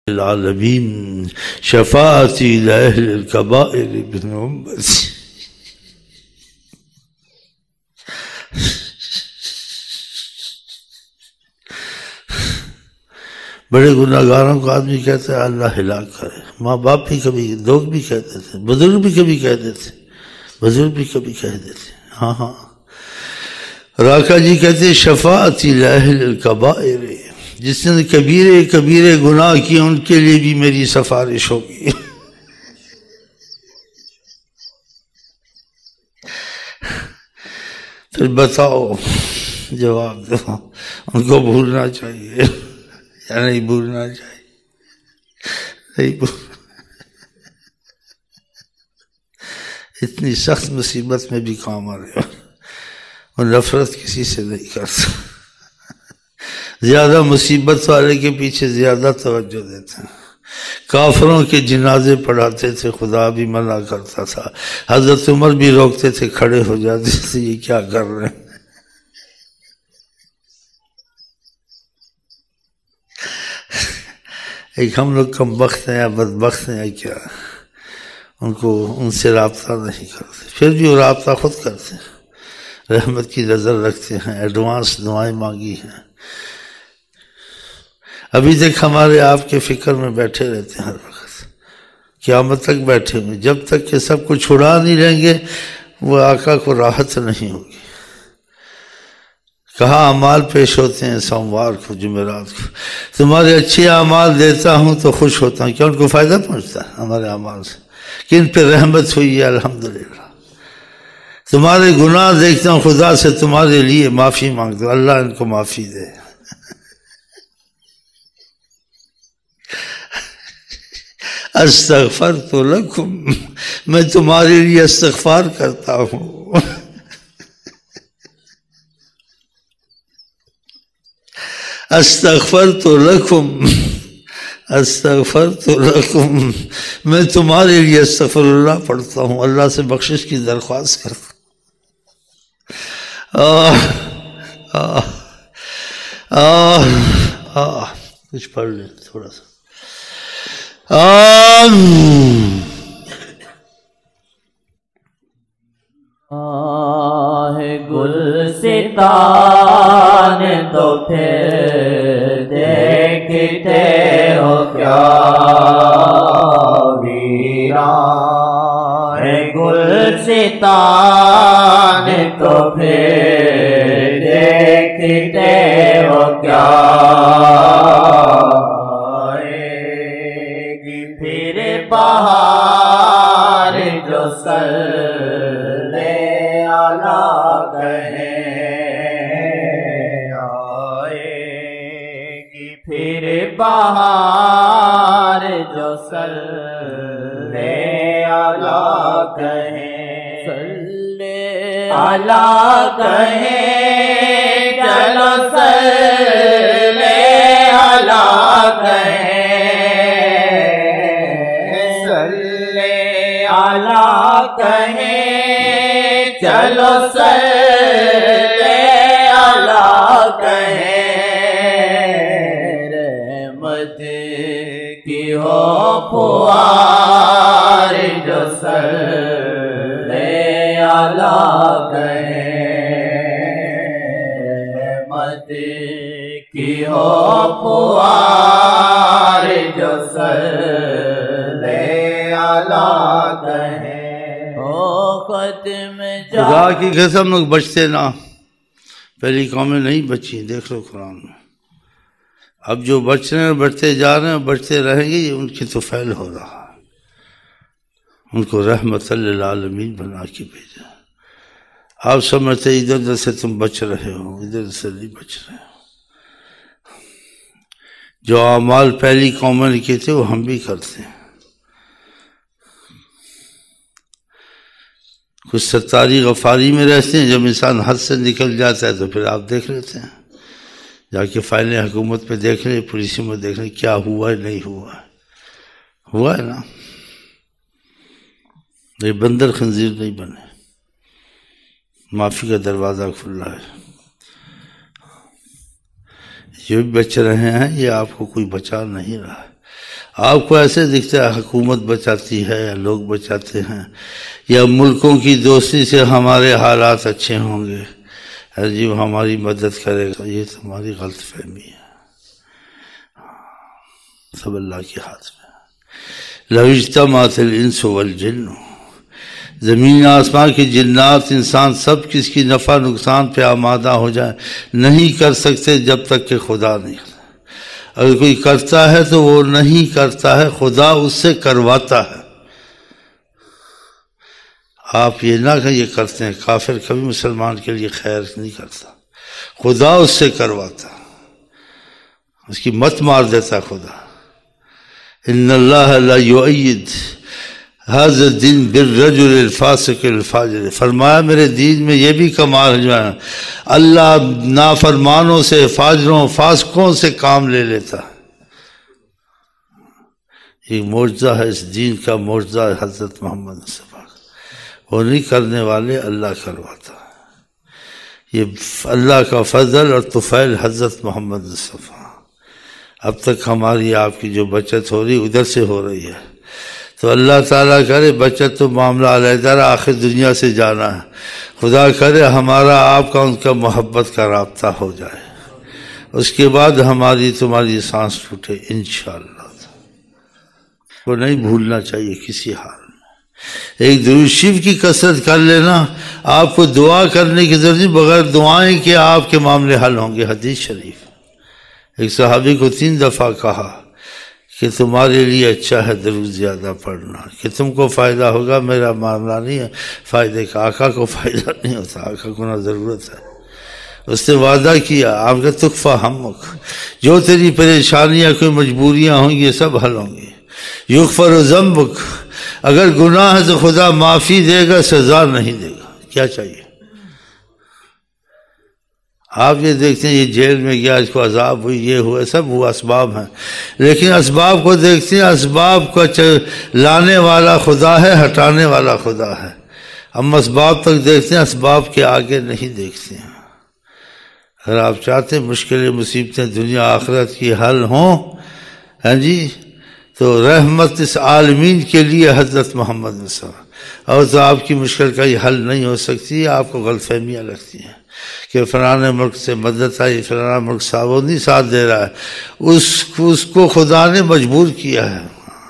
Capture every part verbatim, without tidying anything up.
العالمین شفاعتی لأہل الکبائر ابن امتی. بڑے گناہ گاروں کو آدمی کہتا ہے اللہ ہلاک کرے. ماں باپ بھی کبھی، لوگ بھی کہتے تھے، بزرگ بھی کبھی کہتے تھے، بزرگ بھی کبھی کہتے تھے. ہاں ہاں راکا جی کہتے ہیں شفاعتی لأہل الکبائر، جس نے کبیرے کبیرے گناہ کیے ان کے لیے بھی میری سفارش ہوگی. پھر بتاؤ، جواب دو، ان کو بھولنا چاہیے یا نہیں بھولنا چاہیے؟ نہیں بھول. اتنی سخت مصیبت میں بھی کام آ رہے ہو اور نفرت کسی سے نہیں کرتا. زیادہ مصیبت والے کے پیچھے زیادہ توجہ دیتے ہیں. کافروں کے جنازے پڑھاتے تھے، خدا بھی منع کرتا تھا. حضرت عمر بھی روکتے تھے، کھڑے ہو جاتے تھے، یہ کیا کر رہے ہیں. ایک ہم لوگ کم بخت ہیں یا بدبخت ہیں یا کیا، ان کو ان سے رابطہ نہیں کرتے. پھر بھی وہ رابطہ خود کرتے ہیں، رحمت کی نظر رکھتے ہیں، ایڈوانس دعائیں مانگی ہیں. ابھی تک ہمارے آپ کے فکر میں بیٹھے رہتے ہیں ہر وقت، قیامت تک بیٹھے ہوئے. جب تک کہ سب کو چھڑا نہیں لیں گے وہ آقا کو راحت نہیں ہوگی. کہاں اعمال پیش ہوتے ہیں سوموار کو، جمعرات کو. تمہارے اچھے اعمال دیتا ہوں تو خوش ہوتا ہوں. کیا ان کو فائدہ پہنچتا ہے ہمارے اعمال سے؟ کہ ان پہ رحمت ہوئی ہے الحمدللہ. تمہارے گناہ دیکھتا ہوں خدا سے، تمہارے لیے معافی مانگتا ہوں، اللہ ان کو معافی دے. استغفرت لکم، میں تمہارے لیے استغفار کرتا ہوں. استغفرت لکم، استغفرت لکم، میں تمہارے لیے استغفر اللہ پڑھتا ہوں، اللہ سے بخشش کی درخواست کرتا ہوں. آہ آہ آہ آہ کچھ پڑھ لیں تھوڑا سا. آمین. آہ گلستان تو پھر دیکھتے ہو کیا ویران ہے. گلستان تو پھر دیکھتے ہو کیا بہار جو سلے آلہ کہیں آئے گی. پھر بہار جو سلے آلہ کہیں، سلے آلہ کہیں، چلو سلے آلہ کہیں، آلہ کہیں، چلو سلے آلہ کہیں. رحمت کی ہو پھوار جو سلے آلہ کہیں. رحمت کی ہو پھوار جو سلے آلہ کہیں. خدا کی قسم لوگ بچتے نہ، پہلی قومیں نہیں بچی. دیکھ لو قرآن میں. اب جو بچ رہے ہیں بچتے جا رہے ہیں، بچتے رہیں گے. یہ ان کی تو فعل ہو رہا ہے. ان کو رحمت للعالمین بنا کے بھیجا. آپ سمجھتے ادھر ادھر سے تم بچ رہے ہو، ادھر سے نہیں بچ رہے ہو. جو اعمال پہلی قومیں نے کیے تھے وہ ہم بھی کرتے ہیں. کچھ ستاری غفاری میں رہتے ہیں، جب انسان حد سے نکل جاتا ہے تو پھر آپ دیکھ لیتے ہیں، جا کے فائلیں حکومت پہ دیکھ لیں، پولیسی میں دیکھ لیں کیا ہوا ہے نہیں ہوا ہے. ہوا ہے نا. یہ بندر خنزیر نہیں بنے. معافی کا دروازہ کھلا ہے. جو بھی بچ رہے ہیں یہ آپ کو کوئی بچا نہیں رہا ہے. آپ کو ایسے دکھتا ہے حکومت بچاتی ہے یا لوگ بچاتے ہیں یا ملکوں کی دوستی سے ہمارے حالات اچھے ہوں گے، جی وہ ہماری مدد کرے گا، یہ تمہاری غلط فہمی ہے، سب اللہ کے ہاتھ میں۔ لَوْ اجْتَمَعَتِ الْإِنسُ وَالْجِنُّ، زمین آسمان کی جنات انسان سب کس کی نفع نقصان پہ آمادہ ہو جائیں، نہیں کر سکتے جب تک کہ خدا نہیں کرتا۔ اگر کوئی کرتا ہے تو وہ نہیں کرتا ہے، خدا اس سے کرواتا ہے۔ آپ یہ نہ کہ یہ کرتے ہیں، کافر کبھی مسلمان کے لیے خیر نہیں کرتا، خدا اس سے کرواتا، اس کی مت مار دیتا خدا۔ ان اللہ لا یؤید هذا الدین بالرجل الفاسق الفاجر، فرمایا میرے دین میں یہ بھی کمال ہے جو ہے اللہ نافرمانوں سے، فاجروں فاسقوں سے کام لے لیتا ہے۔ یہ معجزہ ہے اس دین کا، معجزہ ہے حضرت محمد مصطفیٰ، وہ نہیں کرنے والے اللہ کرواتا ہے۔ یہ اللہ کا فضل اور طفیل حضرت محمد مصطفیٰ۔ اب تک ہماری آپ کی جو بچت ہو رہی ادھر سے ہو رہی ہے، تو اللہ تعالیٰ کرے بچت تو معاملہ علیحدہ، آخر دنیا سے جانا ہے، خدا کرے ہمارا آپ کا ان کا محبت کا رابطہ ہو جائے، اس کے بعد ہماری تمہاری سانس ٹوٹے انشاءاللہ۔ وہ نہیں بھولنا چاہیے کسی حال میں۔ ایک درود شریف کی کثرت کر لینا، آپ کو دعا کرنے کی ضرورت نہیں، بغیر دعائیں کہ آپ کے معاملے حل ہوں گے۔ حدیث شریف ایک صحابی کو تین دفعہ کہا کہ تمہارے لیے اچھا ہے درود زیادہ پڑھنا، کہ تم کو فائدہ ہوگا، میرا معاملہ نہیں ہے فائدے کا، آقا کو فائدہ نہیں ہوتا، آقا کو نہ ضرورت ہے۔ اس نے وعدہ کیا، آپ کا تکفہ ہمک، جو تیری پریشانیاں کوئی مجبوریاں ہوں گی یہ سب حل ہوں گی۔ یغفر ذنبک، اگر گناہ ہے تو خدا معافی دے گا، سزا نہیں دے گا۔ کیا چاہیے؟ آپ یہ دیکھتے ہیں یہ جیل میں گیا، اس کو عذاب ہوئی، یہ ہوا، سب وہ اسباب ہیں، لیکن اسباب کو دیکھتے ہیں، اسباب کو لانے والا خدا ہے، ہٹانے والا خدا ہے۔ ہم اسباب تک دیکھتے ہیں، اسباب کے آگے نہیں دیکھتے ہیں۔ اگر آپ چاہتے ہیں مشکلیں مصیبتیں دنیا آخرت کی حل ہوں، ہاں جی، تو رحمت اس عالمین کے لیے حضرت محمد مصطفیٰ، اور تو آپ کی مشکل کا یہ حل نہیں ہو سکتی، آپ کو غلط فہمیاں لگتی ہیں کہ فلاں ملک سے مدد آئی، فلاں ملک صاحب وہ نہیں ساتھ دے رہا ہے، اس اس کو خدا نے مجبور کیا ہے۔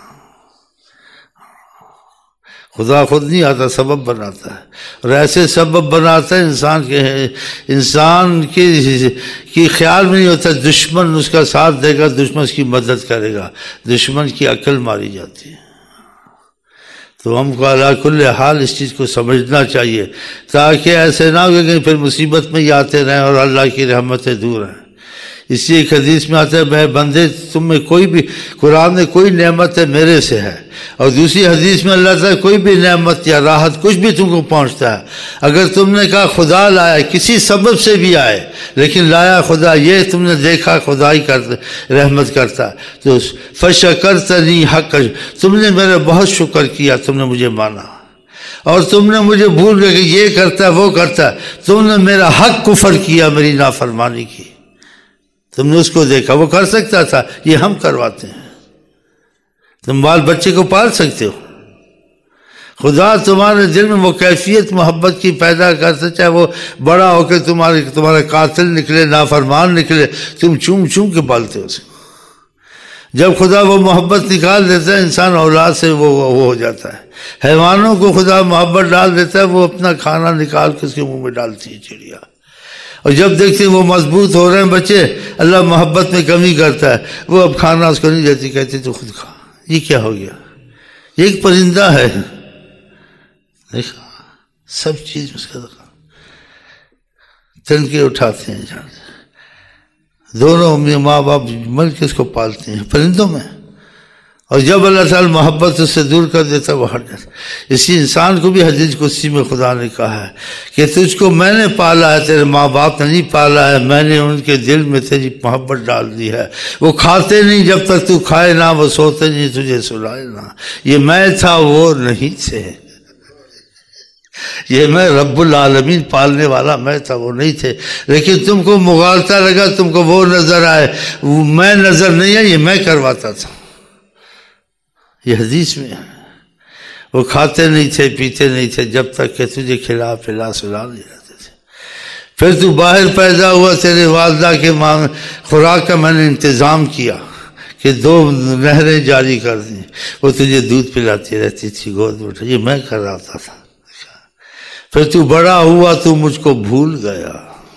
خدا خود نہیں آتا، سبب بناتا ہے، اور ایسے سبب بناتا ہے انسان کے انسان کی کی خیال میں نہیں ہوتا دشمن اس کا ساتھ دے گا، دشمن اس کی مدد کرے گا، دشمن کی عقل ماری جاتی ہے۔ تو ہم کو علی کل حال اس چیز کو سمجھنا چاہیے، تاکہ ایسے نہ ہو کہ پھر مصیبت میں ہی آتے رہیں اور اللہ کی رحمتیں دور ہیں۔ اسی ایک حدیث میں آتا ہے، میں بندے تم میں کوئی بھی، قرآن میں کوئی نعمت ہے میرے سے ہے، اور دوسری حدیث میں اللہ تعالیٰ کوئی بھی نعمت یا راحت کچھ بھی تم کو پہنچتا ہے، اگر تم نے کہا خدا لایا، کسی سبب سے بھی آئے لیکن لایا خدا، یہ تم نے دیکھا خدا ہی کرتا رحمت کرتا، تو فشکرتنی حق، تم نے میرا بہت شکر کیا، تم نے مجھے مانا، اور تم نے مجھے بھول گئے کہ یہ کرتا ہے وہ کرتا ہے، تم نے میرا حق کفر کیا، میری نافرمانی کی، تم نے اس کو دیکھا، وہ کر سکتا تھا، یہ ہم کرواتے ہیں۔ تم بال بچے کو پال سکتے ہو، خدا تمہارے دل میں وہ کیفیت محبت کی پیدا کرتا، چاہے وہ بڑا ہو کے تمہارے تمہارا قاتل نکلے، نافرمان نکلے، تم چوم چوم کے پالتے ہو اسے۔ جب خدا وہ محبت نکال دیتا ہے انسان اولاد سے، وہ وہ ہو جاتا ہے۔ حیوانوں کو خدا محبت ڈال دیتا ہے، وہ اپنا کھانا نکال کے اس کے منہ میں ڈالتی ہے چڑیا، اور جب دیکھتے ہیں وہ مضبوط ہو رہے ہیں بچے، اللہ محبت میں کمی کرتا ہے، وہ اب کھانا اس کو نہیں دیتی، کہتے تو خود کھا۔ یہ کیا ہو گیا؟ یہ ایک پرندہ ہے، دیکھا سب چیز اس کا تن کے اٹھاتے ہیں جان، دونوں ماں باپ مل کے اس کو پالتے ہیں پرندوں میں، اور جب اللہ تعالیٰ محبت اس سے دور کر دیتا وہ ہٹ جاتا۔ اسی انسان کو بھی حدیث قدسی میں خدا نے کہا ہے کہ تجھ کو میں نے پالا ہے، تیرے ماں باپ نے نہیں پالا ہے، میں نے ان کے دل میں تیری محبت ڈال دی ہے، وہ کھاتے نہیں جب تک تو کھائے نہ، وہ سوتے نہیں تجھے سلائے نہ، یہ میں تھا وہ نہیں تھے، یہ میں رب العالمین پالنے والا میں تھا وہ نہیں تھے، لیکن تم کو مغالطہ لگا، تم کو وہ نظر آئے، میں نظر نہیں ہے، یہ میں کرواتا تھا۔ یہ حدیث میں ہے۔ وہ کھاتے نہیں تھے پیتے نہیں تھے جب تک کہ تجھے کھلا پلا سلا نہیں جاتے تھے۔ پھر تو باہر پیدا ہوا، تیرے والدہ کے خوراک کا میں نے انتظام کیا کہ دو نہریں جاری کر دیں، وہ تجھے دودھ پلاتی رہتی تھی گود میں، یہ میں کر رہا تھا۔ پھر تو بڑا ہوا تو مجھ کو بھول گیا،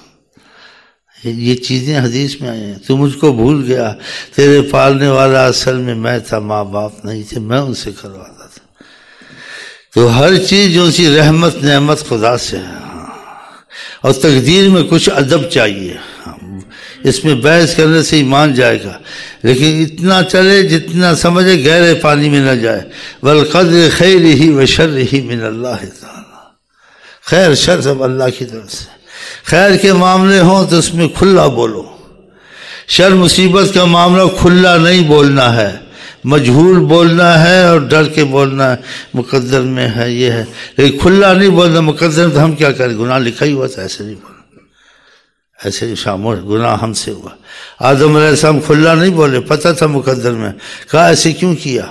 یہ چیزیں حدیث میں آئی ہیں، تو مجھ کو بھول گیا، تیرے پالنے والا اصل میں میں تھا، ماں باپ نہیں تھے، میں ان سے کرواتا تھا۔ تو ہر چیز جو سی رحمت نعمت خدا سے ہے، اور تقدیر میں کچھ ادب چاہیے، اس میں بحث کرنے سے ایمان جائے گا، لیکن اتنا چلے جتنا سمجھے گہرے پانی میں نہ جائے۔ والقدر خیرہ و شرہ من اللہ تعالی، خیر شر سب اللہ کی طرف سے۔ خیر کے معاملے ہوں تو اس میں کھلا بولو، شر مصیبت کا معاملہ کھلا نہیں بولنا ہے، مجہول بولنا ہے اور ڈر کے بولنا ہے، مقدر میں ہے یہ ہے، لیکن کھلا نہیں بولنا۔ مقدر میں تو ہم کیا کریں، گناہ لکھا ہی ہوا تھا، ایسے نہیں بولنا، ایسے شامل گناہ ہم سے ہوا۔ آدم علیہ السلام کھلا نہیں بولے، پتہ تھا مقدر میں، کہا ایسے کیوں کیا،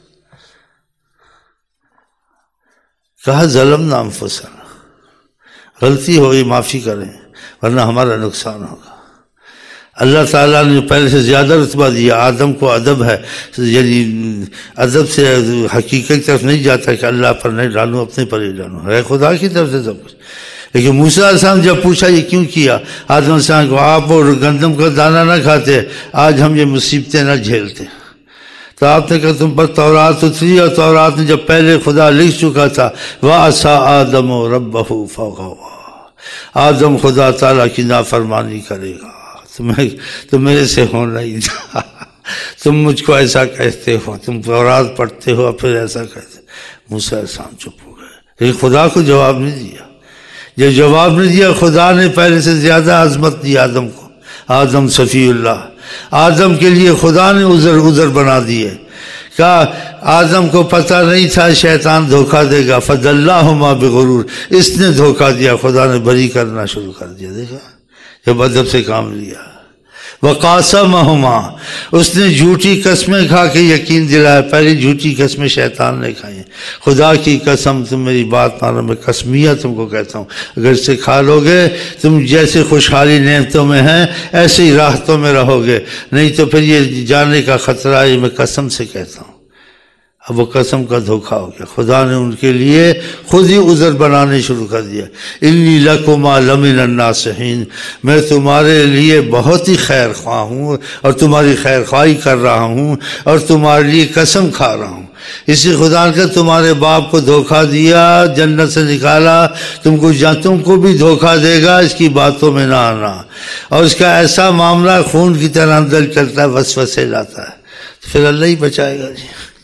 کہا ظلمنا انفسنا، غلطی ہوئی معافی کریں ورنہ ہمارا نقصان ہوگا۔ اللہ تعالیٰ نے پہلے سے زیادہ رتبہ دیا، آدم کو ادب ہے، یعنی ادب سے حقیقت کی طرف نہیں جاتا کہ اللہ پر نہیں ڈالوں اپنے پر ہی ڈالوں، ہے خدا کی طرف سے سب کچھ۔ لیکن موسیٰ علیہ السلام جب پوچھا یہ کیوں کیا، آدم علیہ السلام کو آپ اور گندم کا دانہ نہ کھاتے آج ہم یہ مصیبتیں نہ جھیلتے۔ تو آپ نے کہا تم پر تورات اتری، اور تورات میں جب پہلے خدا لکھ چکا تھا وَعَصَىٰ آدَمُ رَبَّهُ فَغَوَىٰ، آدم خدا تعالیٰ کی نافرمانی کرے گا، تمہیں تو میرے سے ہو نہیں تھا، تم مجھ کو ایسا کہتے ہو، تم تورات پڑھتے ہو پھر ایسا کہتے۔ موسیٰ علیہ السلام چپ ہو گئے، لیکن خدا کو جواب نہیں دیا۔ جب جواب نہیں دیا، خدا نے پہلے سے زیادہ عظمت دی آدم کو، آدم صفی اللہ، آدم کے لیے خدا نے عذر عذر بنا دیے۔ کہا آدم کو پتہ نہیں تھا شیطان دھوکہ دے گا، فَدَلَّاهُمَا بِغُرُورٍ، اس نے دھوکہ دیا، خدا نے بری کرنا شروع کر دیا۔ دیکھا جب ادب سے کام لیا۔ وَقَاسَمَهُمَا، اس نے جھوٹی قسمیں کھا کے یقین دلایا، پہلی جھوٹی قسمیں شیطان نے کھائیں۔ خدا کی قسم تم میری بات مانو، میں قسمیہ تم کو کہتا ہوں، اگر اسے کھا لو گے تم جیسے خوشحالی نعمتوں میں ہیں ایسے ہی راحتوں میں رہو گے، نہیں تو پھر یہ جانے کا خطرہ ہے، میں قسم سے کہتا ہوں۔ اب وہ قسم کا دھوکہ ہو گیا، خدا نے ان کے لیے خود ہی عذر بنانے شروع کر دیا۔ انی لکما لمن الناصحین، میں تمہارے لیے بہت ہی خیر خواہ ہوں اور تمہاری خیر خواہی کر رہا ہوں اور تمہارے لیے قسم کھا رہا ہوں۔ اسی خدا نے تمہارے باپ کو دھوکہ دیا، جنت سے نکالا، تم کو تم کو بھی دھوکہ دے گا، اس کی باتوں میں نہ آنا، اور اس کا ایسا معاملہ خون کی طرح اندر چلتا ہے، وسوسے لاتا ہے، تو پھر اللہ ہی بچائے گا جی۔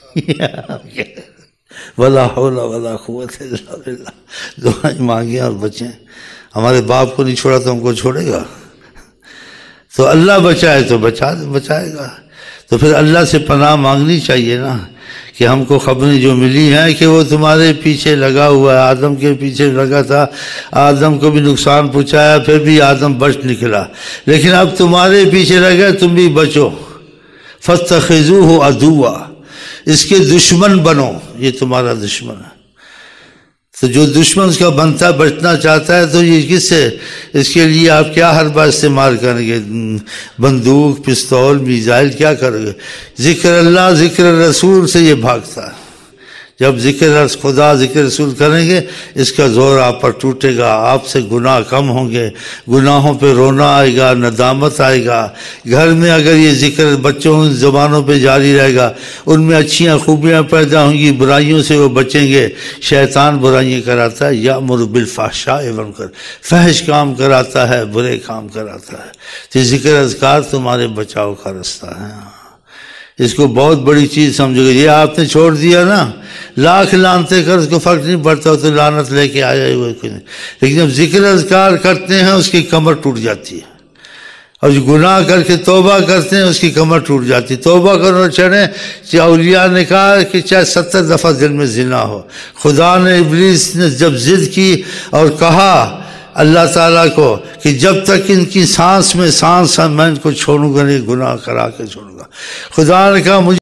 ولا حول ولا قوت الا باللہ، دعائیں مانگیں اور بچیں۔ ہمارے باپ کو نہیں چھوڑا تو ہم کو چھوڑے گا؟ تو اللہ بچائے تو بچا بچائے گا۔ تو پھر اللہ سے پناہ مانگنی چاہیے نا، کہ ہم کو خبریں جو ملی ہیں کہ وہ تمہارے پیچھے لگا ہوا ہے، آدم کے پیچھے لگا تھا، آدم کو بھی نقصان پہنچایا، پھر بھی آدم بچ نکلا، لیکن اب تمہارے پیچھے لگا تم بھی بچو۔ فَاتَّخِذُوهُ عَدُوًّا، اس کے دشمن بنو، یہ تمہارا دشمن ہے۔ تو جو دشمن اس کا بنتا بچنا چاہتا ہے تو یہ کس سے، اس کے لیے آپ کیا حربہ استعمال کریں گے، بندوق، پستول، میزائل، کیا کرو گے؟ ذکر اللہ ذکر رسول سے یہ بھاگتا ہے۔ جب ذکر خدا ذکر رسول کریں گے اس کا زور آپ پر ٹوٹے گا، آپ سے گناہ کم ہوں گے، گناہوں پہ رونا آئے گا، ندامت آئے گا۔ گھر میں اگر یہ ذکر بچوں زبانوں پہ جاری رہے گا، ان میں اچھیاں خوبیاں پیدا ہوں گی، برائیوں سے وہ بچیں گے۔ شیطان برائیاں کراتا ہے، یأمر بالفحشاء والمنکر، فحش کام کراتا ہے، برے کام کراتا ہے۔ تو ذکر اذکار تمہارے بچاؤ کا رستہ ہے، اس کو بہت بڑی چیز سمجھو گے۔ یہ آپ نے چھوڑ دیا نا، لاکھ لانتے کر اس کو فرق نہیں پڑتا، تو لعنت لے کے آیا ہوئے کوئی نہیں، لیکن جب ذکر اذکار کرتے ہیں اس کی کمر ٹوٹ جاتی ہے، اور جو گناہ کر کے توبہ کرتے ہیں اس کی کمر ٹوٹ جاتی ہے۔ توبہ کرنا چڑھیں، چاہے اولیاء نے کہا کہ چاہے ستر دفعہ دل میں زنا ہو، خدا نے ابلیس نے جب ضد کی اور کہا اللہ تعالیٰ کو کہ جب تک ان کی سانس میں سانس ہے میں ان کو چھوڑوں گا نہیں، گناہ کرا کے چھوڑوں گا، خدا نے کہا مجھے